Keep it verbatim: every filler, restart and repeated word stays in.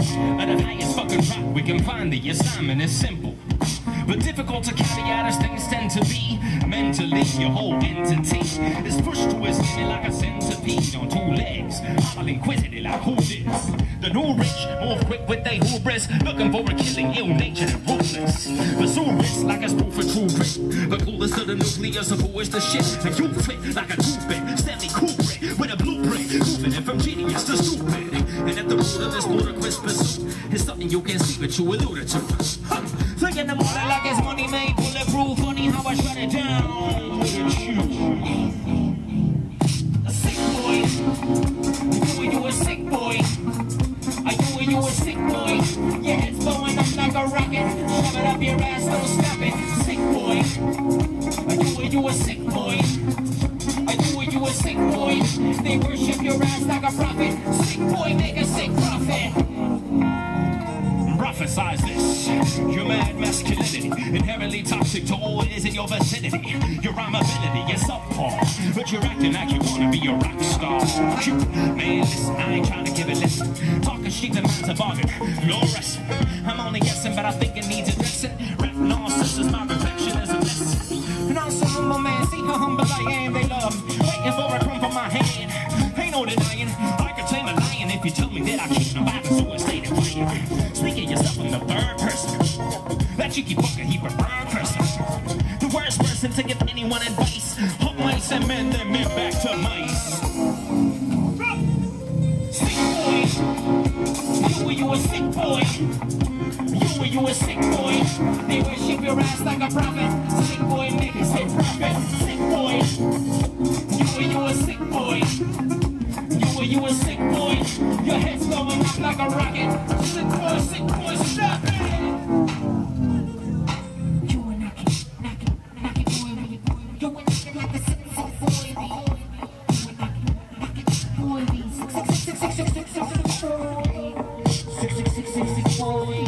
At the highest fucking rock we can find, the assignment is simple, but difficult to carry out as things tend to be. Mentally, your whole entity is pushed to its limit like a centipede on two legs, all inquisitive like who this? The new rich, move quick with they hubris, looking for a killing, ill-natured and ruthless. Pursue risk like a spoof for true grit, the coolest of the nucleus of who is the shit. And you fit like a toothpick, Stanley Kubrick with a blueprint, moving it from genius to stupid. And at the root of this ludicrous pursuit is something you can't see but you alluded to. Huh. Thinking about it like it's money made, bulletproof, funny how I shut it down with a shoe. A sick boy, you and you a sick boy. Are you and you a sick boy? Your head's blowing up like a rocket, shove it up your ass, don't stop it. Sick boy, are you and you a sick boy? Are you and you a sick boy? They worship your ass like a prophet. Sick boy, make a sick prophet. Prophesize this, your mad masculinity, inherently toxic to all it is in your vicinity. Your rhyme ability is subpar, but you're acting like you wanna be a rock star. Man, listen, I ain't trying to give a listen. Talking sheep and minds a bargain, glorious. I'm only guessing, but I think it needs addressing. Rap nonsense is my perfectionism lesson. And also, humble man, see how humble I am, they love me. Waiting for a crumb from my hand. Ain't no denying, I could tame a lion if you tell me that I can't. I'm vibing, so it's stay quiet. Speaking yourself in the third person, that cheeky fucker, he preferred person. The worst person to give anyone advice. Hook mice and men, then men back to mice. Sick boy, you and you a sick boy. You and you a sick boy. They worship your ass like a prophet. Sick boy, make it sick prophet. Sick boy, you and you a sick boy. You and you a sick boy. Your head's blowing up like a rocket. Sick boy, sick boy, stop it. You and I can knock it, knock it, boy. You and I can knock it, sick boy. You and I can knock it, boy. Six, six, six, six, six, six, six, six, six, six, six, six, boy.